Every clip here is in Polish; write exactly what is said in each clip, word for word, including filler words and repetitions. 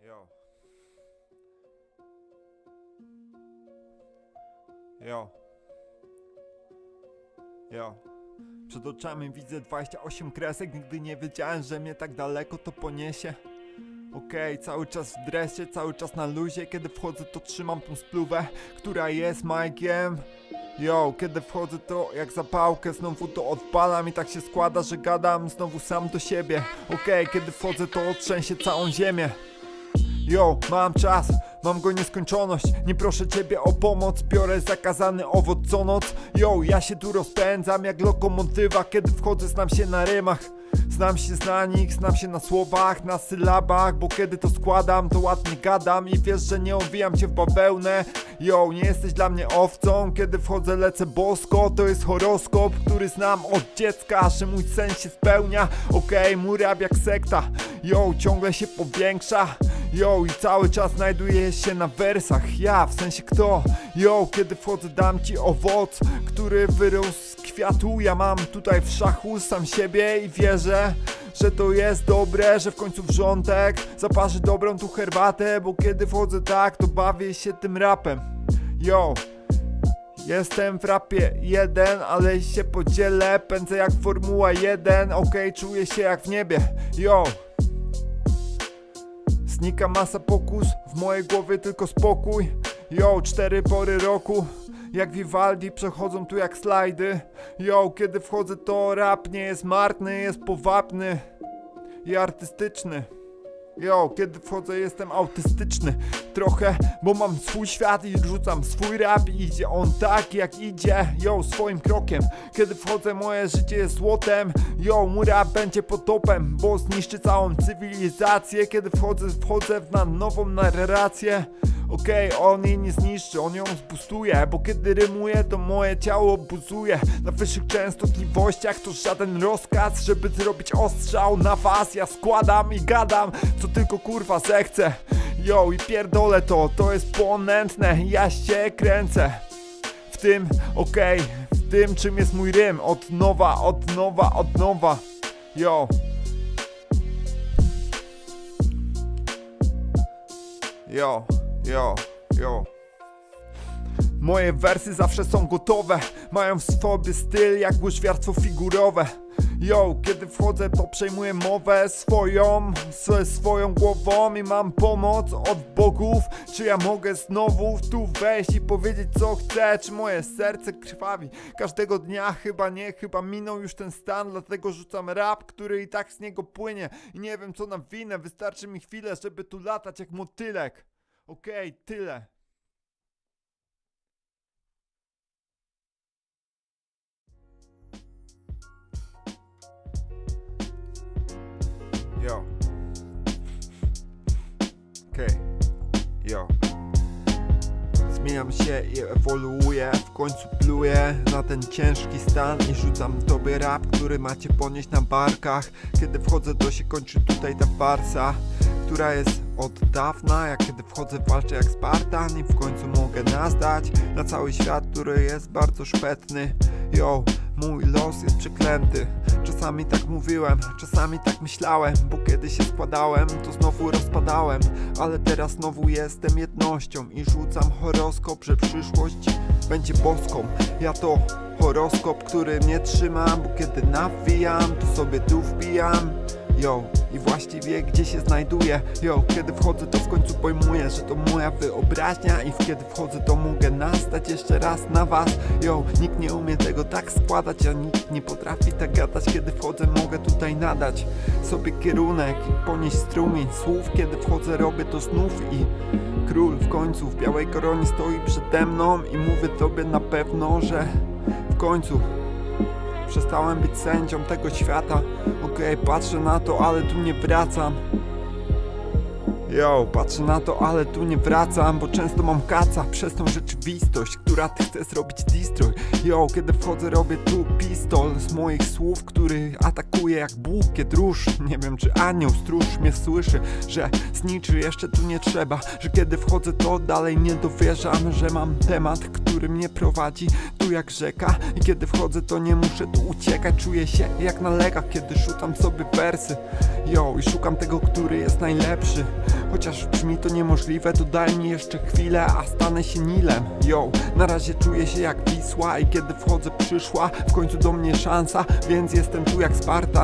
Yo. Yo. Yo. Przed oczami widzę dwadzieścia osiem kresek. Nigdy nie wiedziałem, że mnie tak daleko to poniesie. Okej, okay, cały czas w dresie, cały czas na luzie. Kiedy wchodzę, to trzymam tą spluwę, która jest Mike'iem. Yo, kiedy wchodzę, to jak zapałkę znowu to odpalam i tak się składa, że gadam znowu sam do siebie. Okej, okay, kiedy wchodzę, to trzęsie całą ziemię. Yo, mam czas, mam go nieskończoność. Nie proszę ciebie o pomoc, biorę zakazany owoc co noc. Yo, ja się tu rozpędzam jak lokomotywa. Kiedy wchodzę, znam się na rymach. Znam się na nich, znam się na słowach, na sylabach. Bo kiedy to składam, to ładnie gadam. I wiesz, że nie owijam cię w bawełnę. Yo, nie jesteś dla mnie owcą. Kiedy wchodzę, lecę bosko. To jest horoskop, który znam od dziecka, że mój sen się spełnia. Okej, okay, mój rap jak sekta. Yo, ciągle się powiększa. Yo, i cały czas znajduję się na wersach. Ja, w sensie kto? Yo, kiedy wchodzę, dam ci owoc, który wyrósł z kwiatu. Ja mam tutaj w szachu sam siebie i wierzę, że to jest dobre, że w końcu wrzątek zaparzy dobrą tu herbatę. Bo kiedy wchodzę tak, to bawię się tym rapem. Yo, jestem w rapie jeden, ale się podzielę. Pędzę jak Formuła jeden. Okej, okay, czuję się jak w niebie. Yo, znika masa pokus, w mojej głowie tylko spokój. Yo, cztery pory roku, jak Vivaldi przechodzą tu jak slajdy. Yo, kiedy wchodzę, to rap nie jest marny, jest powabny i artystyczny. Yo, kiedy wchodzę, jestem autystyczny trochę, bo mam swój świat i rzucam swój rap i idzie on tak jak idzie. Yo, swoim krokiem. Kiedy wchodzę, moje życie jest złotem. Yo, mój rap będzie potopem, bo zniszczy całą cywilizację. Kiedy wchodzę, wchodzę na nową narrację. Okej, okay, on jej nie zniszczy, on ją zbustuje. Bo kiedy rymuję, to moje ciało buzuje na wyższych częstotliwościach. To żaden rozkaz, żeby zrobić ostrzał na was. Ja składam i gadam, co tylko kurwa zechcę. Yo, i pierdolę to, to jest ponętne. Ja się kręcę w tym, okej, okay, w tym czym jest mój rym. Od nowa, od nowa, od nowa. Yo. Yo. Yo, yo. Moje wersy zawsze są gotowe. Mają w sobie styl jak łyżwiarstwo figurowe. Yo, kiedy wchodzę, to przejmuję mowę swoją, ze swoją głową i mam pomoc od bogów. Czy ja mogę znowu tu wejść i powiedzieć co chcę? Czy moje serce krwawi każdego dnia? Chyba nie, chyba minął już ten stan. Dlatego rzucam rap, który i tak z niego płynie. I nie wiem co na winę, wystarczy mi chwilę, żeby tu latać jak motylek. Okej, okay, tyle. Yo. Okej. Okay. Yo. Zmieniam się i ewoluuję. W końcu pluję na ten ciężki stan i rzucam tobie rap, który macie ponieść na barkach. Kiedy wchodzę, to się kończy tutaj ta farsa, która jest od dawna. Jak kiedy wchodzę, walczę jak Spartan i w końcu mogę nazdać na cały świat, który jest bardzo szpetny. Yo, mój los jest przeklęty. Czasami tak mówiłem, czasami tak myślałem, bo kiedy się składałem, to znowu rozpadałem. Ale teraz znowu jestem jednością i rzucam horoskop, że przyszłość będzie boską. Ja to horoskop, który mnie trzyma, bo kiedy nawijam, to sobie tu wbijam. Yo, i właściwie gdzie się znajduję? Yo, kiedy wchodzę, to w końcu pojmuję, że to moja wyobraźnia. I kiedy wchodzę, to mogę nastać jeszcze raz na was. Yo, nikt nie umie tego tak składać, a nikt nie potrafi tak gadać. Kiedy wchodzę, mogę tutaj nadać sobie kierunek i ponieść strumień słów. Kiedy wchodzę, robię to znów i król w końcu w białej koronie stoi przede mną i mówię tobie na pewno, że w końcu przestałem być sędzią tego świata. Okej, okay, patrzę na to, ale tu nie wracam. Yo, patrzę na to, ale tu nie wracam, bo często mam kaca przez tą rzeczywistość, która ty chce zrobić destroy. Yo, kiedy wchodzę, robię tu pistol z moich słów, który atakuje jak bukiet róż. Nie wiem, czy anioł stróż mnie słyszy, że zniczy jeszcze tu nie trzeba. Że kiedy wchodzę, to dalej nie dowierzam, że mam temat, który mnie prowadzi tu jak rzeka. I kiedy wchodzę, to nie muszę tu uciekać. Czuję się jak na lekach, kiedy rzucam sobie wersy. Yo, i szukam tego, który jest najlepszy. Chociaż brzmi to niemożliwe, to daj mi jeszcze chwilę, a stanę się Nilem. Yo, na razie czuję się jak Wisła i kiedy wchodzę przyszła w końcu do mnie szansa, więc jestem tu jak Sparta.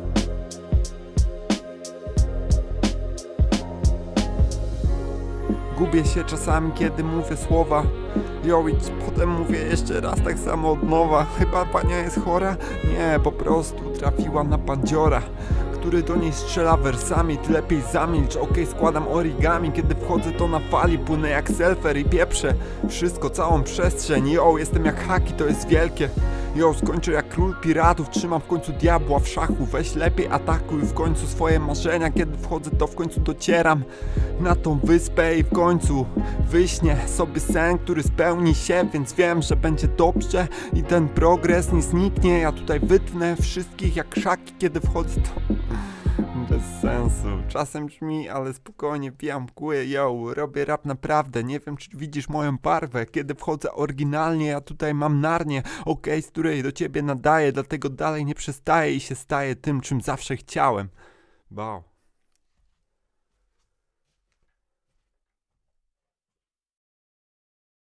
Gubię się czasami, kiedy mówię słowa. Yo, i potem mówię jeszcze raz tak samo od nowa. Chyba pania jest chora? Nie, po prostu trafiła na pandziora, który do niej strzela wersami. Ty lepiej zamilcz, okej, okay, składam origami. Kiedy wchodzę to na fali, płynę jak selfer i pieprzę wszystko, całą przestrzeń. Yo, jestem jak haki, to jest wielkie. Yo, skończę jak król piratów, trzymam w końcu diabła w szachu. Weź lepiej atakuj w końcu swoje marzenia. Kiedy wchodzę to w końcu docieram na tą wyspę i w końcu wyśnię sobie sen, który spełni się. Więc wiem, że będzie dobrze i ten progres nie zniknie. Ja tutaj wytnę wszystkich jak krzaki, kiedy wchodzę to... Bez sensu. Czasem brzmi, ale spokojnie, pijam mgły, yo, robię rap naprawdę, nie wiem czy widzisz moją barwę. Kiedy wchodzę oryginalnie, ja tutaj mam Narnię, okej, okay, z której do ciebie nadaję, dlatego dalej nie przestaję i się staję tym, czym zawsze chciałem. Wow.